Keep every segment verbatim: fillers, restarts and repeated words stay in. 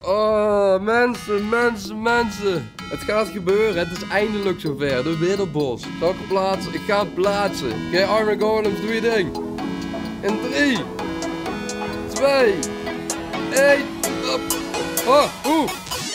Oh, mensen, mensen, mensen. Het gaat gebeuren. Het is eindelijk zover. De Widderbos. Zal ik het plaatsen? Ik ga het plaatsen. Oké, okay, Iron Golems, doe je ding. In drie, twee, één. Oh, oeh.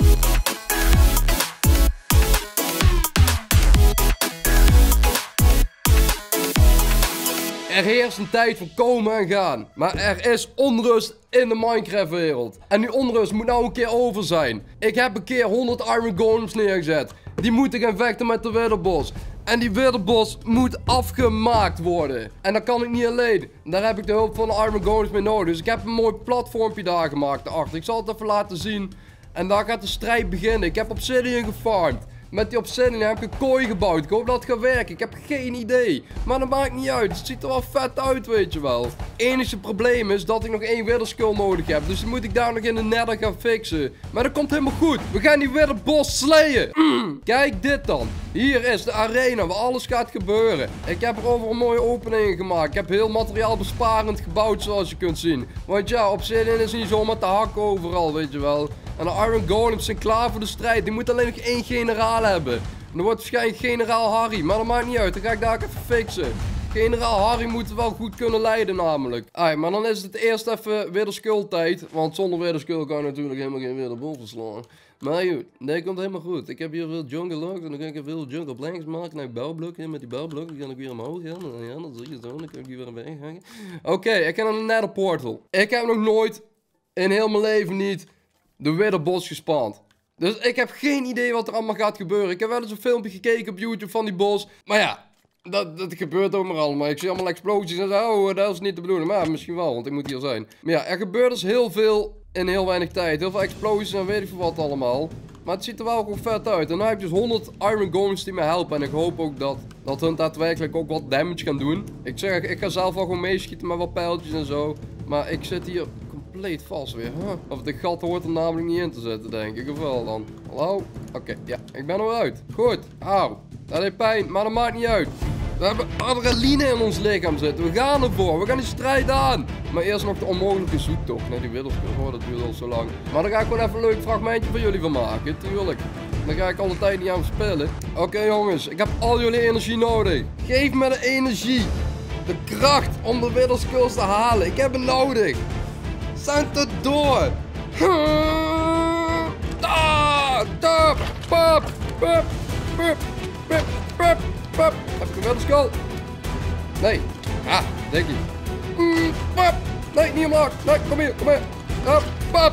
Er heerst een tijd van komen en gaan. Maar er is onrust in de Minecraft wereld. En die onrust moet nou een keer over zijn. Ik heb een keer honderd Iron Golems neergezet. Die moeten gaan vechten met de Widderbos. En die Widderbos moet afgemaakt worden. En dat kan ik niet alleen. Daar heb ik de hulp van de Iron Golems mee nodig. Dus ik heb een mooi platformpje daar gemaakt daarachter. Ik zal het even laten zien. En daar gaat de strijd beginnen. Ik heb obsidian gefarmd. Met die obsidian heb ik een kooi gebouwd. Ik hoop dat het gaat werken. Ik heb geen idee. Maar dat maakt niet uit. Het ziet er wel vet uit, weet je wel. Het enige probleem is dat ik nog één wither skull nodig heb. Dus die moet ik daar nog in de nether gaan fixen. Maar dat komt helemaal goed. We gaan die Widderbos slayen. Mm. Kijk dit dan. Hier is de arena waar alles gaat gebeuren. Ik heb er over een mooie opening gemaakt. Ik heb heel materiaalbesparend gebouwd, zoals je kunt zien. Want ja, obsidian is niet zomaar te hakken overal, weet je wel. En de Iron Golems zijn klaar voor de strijd. Die moeten alleen nog één generaal hebben. En dan wordt waarschijnlijk generaal Harry. Maar dat maakt niet uit. Dan ga ik daar even fixen. Generaal Harry moet wel goed kunnen leiden namelijk. Ai, maar dan is het eerst even Wither Skull tijd. Want zonder Wither Skull kan je natuurlijk helemaal geen Widderbos verslaan. Maar goed, nee, komt helemaal goed. Ik heb hier veel jungle logs en dan kan ik veel jungle planks maken. Nou, bouwblokken. Met die bouwblokken kan ik weer omhoog gaan. En ja, dan zie je zo. Dan kan ik die weer een weg hangen. Oké, okay, ik ga naar de nether portal. Ik heb nog nooit in heel mijn leven niet de Widderbos gespand. Dus ik heb geen idee wat er allemaal gaat gebeuren. Ik heb wel eens een filmpje gekeken op YouTube van die bos. Maar ja, dat, dat gebeurt ook maar allemaal. Ik zie allemaal explosies en zo. Oh, dat is niet de bedoeling. Maar misschien wel, want ik moet hier zijn. Maar ja, er gebeurt dus heel veel in heel weinig tijd. Heel veel explosies en weet ik veel wat allemaal. Maar het ziet er wel gewoon vet uit. En nu heb ik dus honderd Iron Golems die me helpen. En ik hoop ook dat, dat hun daadwerkelijk ook wat damage gaan doen. Ik zeg, ik ga zelf wel gewoon meeschieten met wat pijltjes en zo. Maar ik zit hier compleet vast weer. Huh? Of de gat hoort er namelijk niet in te zitten, denk ik. Of wel dan? Hallo? Oké, okay, ja. Ik ben er weer uit. Goed. Auw. Dat heeft pijn, maar dat maakt niet uit. We hebben adrenaline in ons lichaam zitten. We gaan ervoor. We gaan die strijd aan. Maar eerst nog de onmogelijke zoektocht. Nee, die Widderbos. Oh, dat duurt al zo lang. Maar daar ga ik gewoon even een leuk fragmentje van jullie van maken. Tuurlijk. Dan ga ik alle tijd niet aan spelen. Oké, okay, jongens. Ik heb al jullie energie nodig. Geef me de energie. De kracht om de Wither Skulls te halen. Ik heb het nodig. Zend het door. Da, da, pap, pap, pap, pap, pap, pap. Heb ik een Wither Skull? Nee. Ah, denk ik. Mm, pap. Nee, niet omlaag. Nee, kom hier, kom hier. Ah, pap.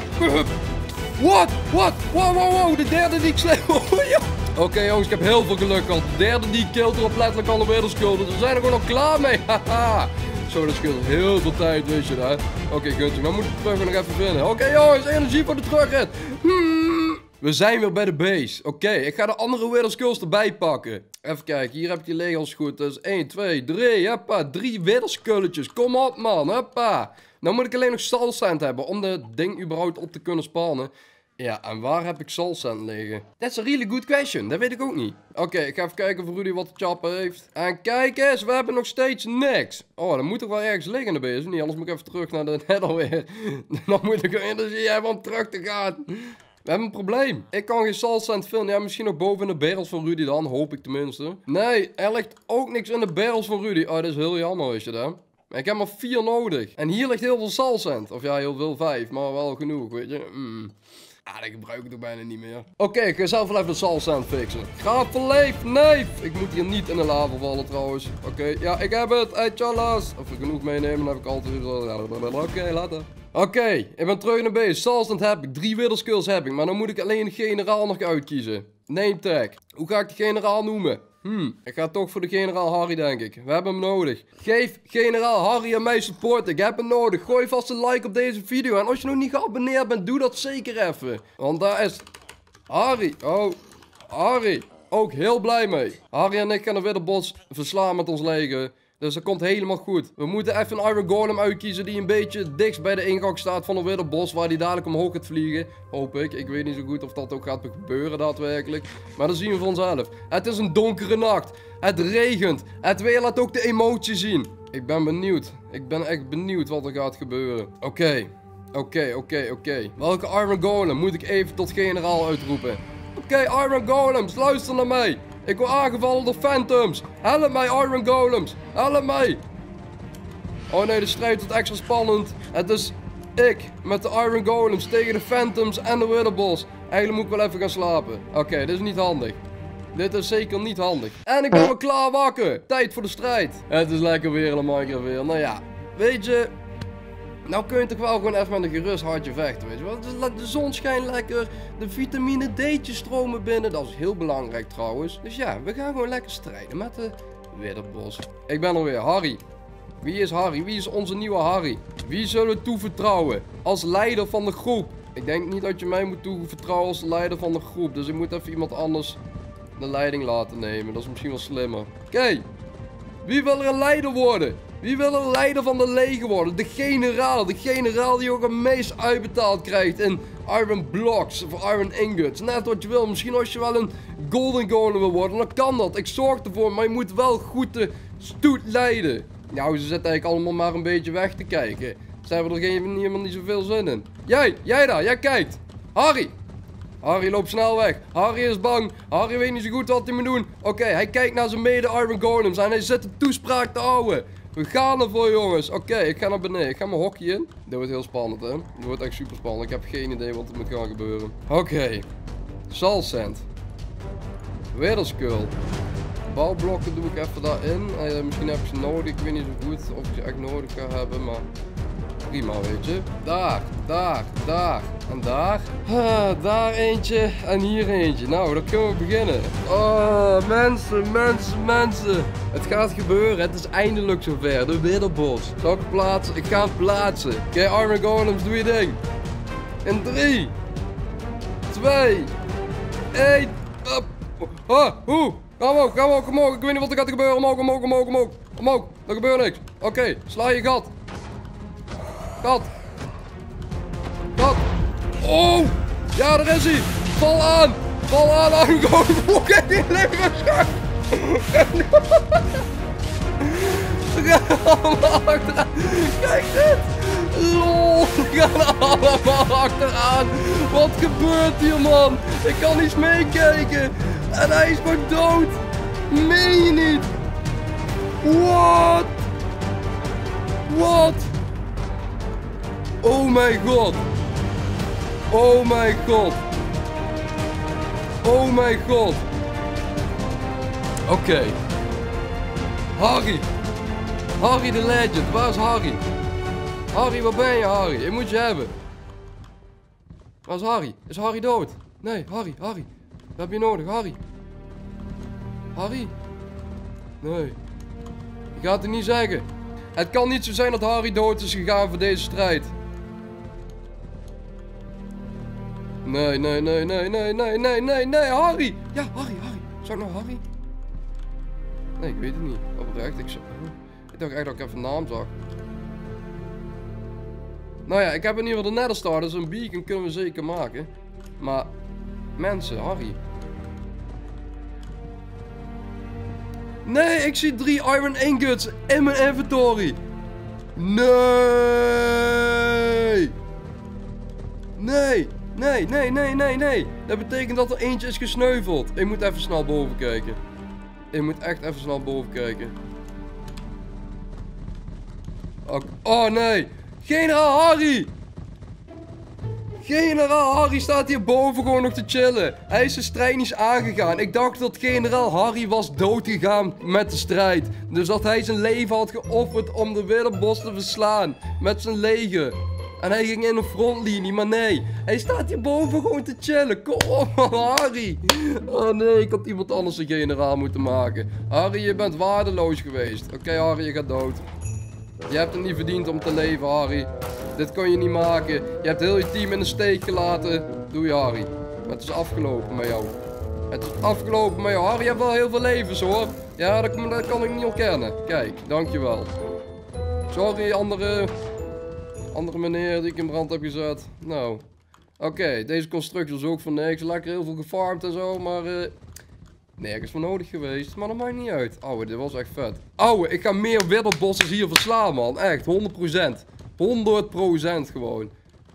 What? What? Wow, wow, wow. De derde die ik sleep. Oké, okay, jongens, ik heb heel veel geluk gehad. De derde die killt erop letterlijk al de Wither Skull. Dus we zijn er gewoon nog klaar mee. Haha. Zo, dat scheelt heel veel tijd, weet je dat. Oké, okay, guntje, maar moet ik terug nog even vinden. Oké, okay, jongens, energie voor de terugrit. Hmm. We zijn weer bij de base. Oké, okay, ik ga de andere Wither Skulls erbij pakken. Even kijken, hier heb ik die legels goed. Dus één, twee, drie, hoppa. Drie Wither Skulletjes. Kom op, man, hoppa. Nou moet ik alleen nog soul sand hebben om de ding überhaupt op te kunnen spannen. Ja, en waar heb ik soul sand liggen? That's a really good question. Dat weet ik ook niet. Oké, okay, ik ga even kijken of Rudy wat te chappen heeft. En kijk eens, we hebben nog steeds niks. Oh, dat moet toch wel ergens liggen in de base, niet? Anders moet ik even terug naar de nether weer. Dan moet ik energie hebben om terug te gaan. We hebben een probleem. Ik kan geen soul sand vinden. Ja, misschien nog boven in de barrels van Rudy dan. Hoop ik tenminste. Nee, er ligt ook niks in de barrels van Rudy. Oh, dat is heel jammer, weet je dat? Maar ik heb maar vier nodig. En hier ligt heel veel soul sand. Of ja, heel veel vijf. Maar wel genoeg, weet je. Mm. Ah, dat gebruik ik toch bijna niet meer. Oké, okay, ik ga zelf wel even de soul sand fixen. Ga verleef, neef. Ik moet hier niet in de lava vallen trouwens. Oké, okay, ja, ik heb het. Hey, tjallas. Of ik genoeg meenemen, dan heb ik altijd... Oké, okay, later. Oké, okay, ik ben terug naar base. Soul sand heb ik. Drie Wither Skulls heb ik. Maar dan moet ik alleen de generaal nog uitkiezen. Name tag. Hoe ga ik de generaal noemen? Hmm, ik ga toch voor de generaal Harry, denk ik. We hebben hem nodig. Geef generaal Harry en mij support. Ik heb hem nodig. Gooi vast een like op deze video. En als je nog niet geabonneerd bent, doe dat zeker even. Want daar is Harry. Oh, Harry. Ook heel blij mee. Harry en ik gaan de Widderbos verslaan met ons leger. Dus dat komt helemaal goed. We moeten even een Iron Golem uitkiezen die een beetje dichtst bij de ingang staat van een Widderbos. Waar die dadelijk omhoog gaat vliegen. Hoop ik. Ik weet niet zo goed of dat ook gaat gebeuren daadwerkelijk. Maar dat zien we vanzelf. Het is een donkere nacht. Het regent. Het weer laat ook de emotie zien. Ik ben benieuwd. Ik ben echt benieuwd wat er gaat gebeuren. Oké. Okay. Oké, oké, oké. Welke Iron Golem moet ik even tot generaal uitroepen? Oké, okay, Iron Golems, luister naar mij. Ik word aangevallen door Phantoms. Help mij, Iron Golems. Help mij. Oh nee, de strijd wordt extra spannend. Het is ik met de Iron Golems tegen de Phantoms en de Witherballs. Eigenlijk moet ik wel even gaan slapen. Oké, okay, dit is niet handig. Dit is zeker niet handig. En ik ben weer klaar wakker. Tijd voor de strijd. Het is lekker weer in de Minecraft weer. Nou ja, weet je... Nou kun je toch wel gewoon even met een gerust hartje vechten, weet je wel. De zon schijnt lekker, de vitamine D'tjes stromen binnen, dat is heel belangrijk trouwens. Dus ja, we gaan gewoon lekker strijden met de Witherballs. Ik ben er weer, Harry. Wie is Harry? Wie is onze nieuwe Harry? Wie zullen we toevertrouwen als leider van de groep? Ik denk niet dat je mij moet toevertrouwen als leider van de groep, dus ik moet even iemand anders de leiding laten nemen. Dat is misschien wel slimmer. Oké, okay. Wie wil er een leider worden? Wie wil een leider van de leger worden? De generaal. De generaal die ook het meest uitbetaald krijgt in iron blocks of iron ingots. Net wat je wil. Misschien als je wel een golden golem wil worden, dan kan dat. Ik zorg ervoor, maar je moet wel goed de stoet leiden. Nou, ze zitten eigenlijk allemaal maar een beetje weg te kijken. Ze hebben er geen, helemaal niet zoveel zin in. Jij, jij daar, jij kijkt. Harry. Harry loopt snel weg. Harry is bang. Harry weet niet zo goed wat hij moet doen. Oké, okay, hij kijkt naar zijn mede Iron Golems en hij zit een toespraak te houden. We gaan ervoor, jongens. Oké, okay, ik ga naar beneden. Ik ga mijn hokje in. Dit wordt heel spannend, hè. Dit wordt echt super spannend. Ik heb geen idee wat er moet gaan gebeuren. Oké. Okay. Salsand. Witherskul. Bouwblokken doe ik even daarin. Uh, misschien heb ik ze nodig. Ik weet niet zo goed of ik ze echt nodig ga hebben, maar... Prima, weet je. Daar, daar, daar en daar. Ah, daar eentje en hier eentje. Nou, dan kunnen we beginnen. Oh, mensen, mensen, mensen. Het gaat gebeuren. Het is eindelijk zover. De Witherballs. Zal ik het plaatsen? Ik ga het plaatsen. Oké, okay, Iron Golems, doe je ding. In drie, twee, één. Up. Ah, hoe? Ga omhoog, ga omhoog, omhoog. Ik weet niet wat er gaat gebeuren. Omhoog, omhoog, omhoog, omhoog. Omhoog. Er gebeurt niks. Oké, okay, sla je gat. Gat. Gat. Oh. Ja, daar is hij. Val aan. Val aan. Aangekomen. Oké, die leven schak. Ze gaan allemaal achteraan. Kijk dit. Lol. Ze gaan allemaal achteraan. Wat gebeurt hier, man? Ik kan niet meekijken. En hij is gewoon dood. Meen je niet? What? What? Oh mijn god. Oh mijn god. Oh mijn god. Oké. Okay. Harry. Harry de legend. Waar is Harry? Harry, waar ben je, Harry? Ik moet je hebben. Waar is Harry? Is Harry dood? Nee, Harry, Harry. Wat heb je nodig, Harry? Harry? Nee. Ik ga het er niet zeggen. Het kan niet zo zijn dat Harry dood is gegaan voor deze strijd. Nee, nee, nee, nee, nee, nee, nee, nee, nee, Harry! Ja, Harry, Harry. Zou ik nou Harry? Nee, ik weet het niet. Oprecht, ik, ik dacht echt dat ik even een naam zag. Nou ja, ik heb in ieder geval de Netherstar, dus een beacon kunnen we zeker maken. Maar, mensen, Harry. Nee, ik zie drie iron ingots in mijn inventory. Nee! Nee! Nee, nee, nee, nee, nee. Dat betekent dat er eentje is gesneuveld. Ik moet even snel boven kijken. Ik moet echt even snel boven kijken. Oh nee. Generaal Harry. Generaal Harry staat hier boven gewoon nog te chillen. Hij is de strijd niet aangegaan. Ik dacht dat generaal Harry was doodgegaan met de strijd. Dus dat hij zijn leven had geofferd om de Witherballs te verslaan. Met zijn leger. En hij ging in de frontlinie, maar nee. Hij staat hier boven gewoon te chillen. Kom op, Harry. Oh nee, ik had iemand anders een generaal moeten maken. Harry, je bent waardeloos geweest. Oké, okay, Harry, je gaat dood. Je hebt het niet verdiend om te leven, Harry. Dit kon je niet maken. Je hebt heel je team in de steek gelaten. Doe je, Harry. Het is afgelopen met jou. Het is afgelopen met jou. Harry, je hebt wel heel veel levens, hoor. Ja, dat, dat kan ik niet ontkennen. Kijk, dankjewel. Sorry, andere... Andere meneer die ik in brand heb gezet. Nou. Oké, okay, deze constructie is ook voor niks. Lekker heel veel gefarmd en zo, maar... Uh, nergens voor nodig geweest. Maar dat maakt niet uit. Ouwe, dit was echt vet. Ouwe, ik ga meer Witherballs hier verslaan, man. Echt, honderd procent. honderd procent gewoon.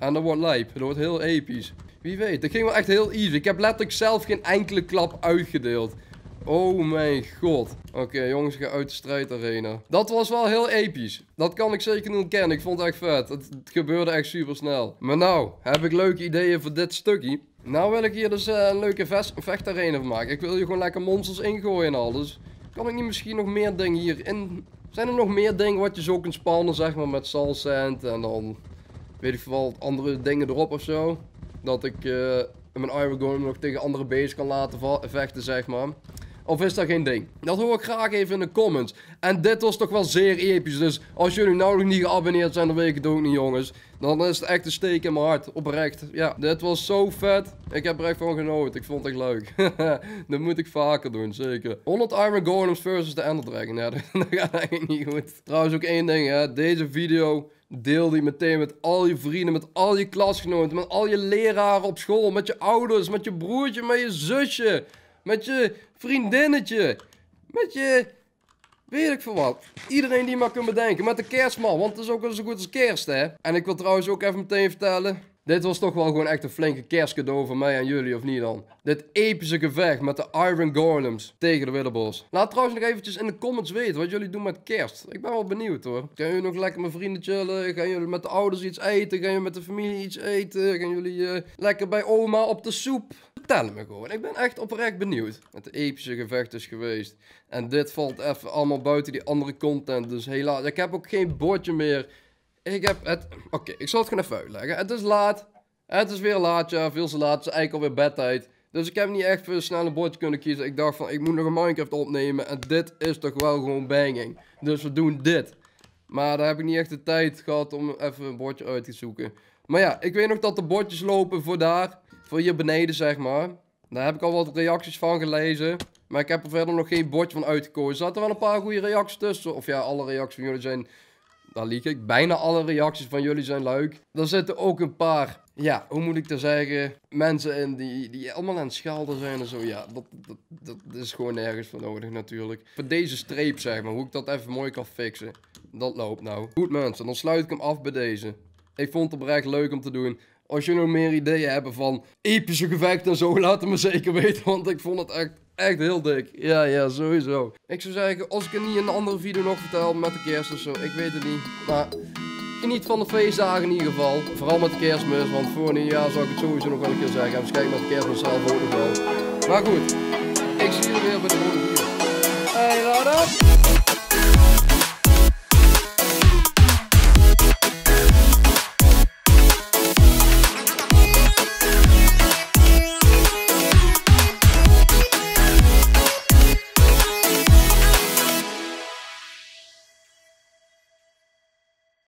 En dat wordt lijp. Dat wordt heel episch. Wie weet, dat ging wel echt heel easy. Ik heb letterlijk zelf geen enkele klap uitgedeeld. Oh mijn god. Oké, okay, jongens, ga uit de strijdarena. Dat was wel heel episch. Dat kan ik zeker niet ontkennen. Ik vond het echt vet. Het, het gebeurde echt super snel. Maar nou, heb ik leuke ideeën voor dit stukje. Nou wil ik hier dus uh, een leuke vechtarena van maken. Ik wil hier gewoon lekker monsters ingooien en al. Dus kan ik niet misschien nog meer dingen hierin... Zijn er nog meer dingen wat je zo kunt spannen, zeg maar, met Soul Sand en dan... Weet ik wel, andere dingen erop of zo. Dat ik uh, mijn Iron Golem nog tegen andere beesten kan laten vechten, zeg maar. Of is dat geen ding? Dat hoor ik graag even in de comments. En dit was toch wel zeer episch. Dus als jullie nou nog niet geabonneerd zijn, dan weet ik het ook niet, jongens. Dan is het echt een steek in mijn hart. Oprecht. Ja, dit was zo vet. Ik heb er echt van genoten. Ik vond het echt leuk. Dat moet ik vaker doen, zeker. honderd Iron Golems versus de Ender Dragon. Ja, dat gaat eigenlijk niet goed. Trouwens ook één ding, hè. Deze video... Deel die meteen met al je vrienden, met al je klasgenoten, met al je leraren op school, met je ouders, met je broertje, met je zusje, met je vriendinnetje, met je... Weet ik veel wat. Iedereen die maar kunt bedenken, met de kerstman, want het is ook wel zo goed als kerst, hè. En ik wil trouwens ook even meteen vertellen... Dit was toch wel gewoon echt een flinke kerstcadeau van mij en jullie, of niet dan? Dit epische gevecht met de Iron Golems tegen de Witherballs. Laat trouwens nog eventjes in de comments weten wat jullie doen met kerst. Ik ben wel benieuwd hoor. Gaan jullie nog lekker met vrienden chillen? Gaan jullie met de ouders iets eten? Gaan jullie met de familie iets eten? Gaan jullie uh, lekker bij oma op de soep? Vertel het me gewoon. Ik ben echt oprecht benieuwd. Het epische gevecht is geweest. En dit valt even allemaal buiten die andere content. Dus helaas, ik heb ook geen bordje meer. Ik heb het... Oké, okay, ik zal het gewoon even uitleggen. Het is laat. Het is weer laat, ja. Veel te laat. Het is eigenlijk alweer bedtijd. Dus ik heb niet echt veel snel een bordje kunnen kiezen. Ik dacht van, ik moet nog een Minecraft opnemen. En dit is toch wel gewoon banging. Dus we doen dit. Maar daar heb ik niet echt de tijd gehad om even een bordje uit te zoeken. Maar ja, ik weet nog dat de bordjes lopen voor daar. Voor hier beneden, zeg maar. Daar heb ik al wat reacties van gelezen. Maar ik heb er verder nog geen bordje van uitgekozen. Er zaten wel een paar goede reacties tussen. Of ja, alle reacties van jullie zijn... Daar lieg ik. Bijna alle reacties van jullie zijn leuk. Er zitten ook een paar, ja, hoe moet ik dat zeggen, mensen in die, die allemaal aan het schelden zijn en zo. Ja, dat, dat, dat is gewoon nergens voor nodig natuurlijk. Voor deze streep, zeg maar, hoe ik dat even mooi kan fixen. Dat loopt nou. Goed mensen, dan sluit ik hem af bij deze. Ik vond het oprecht leuk om te doen. Als jullie nog meer ideeën hebben van epische gevechten en zo, laat het me zeker weten. Want ik vond het echt, echt heel dik. Ja, ja, sowieso. Ik zou zeggen, als ik het niet in een andere video nog vertel met de kerst of zo, ik weet het niet. Maar geniet van de feestdagen in ieder geval. Vooral met de kerstmis, want voor nieuwjaar zou ik het sowieso nog wel een keer zeggen. En waarschijnlijk met de kerstmis zelf ook nog wel. Maar goed, ik zie jullie weer bij de volgende video. Hey, laat op!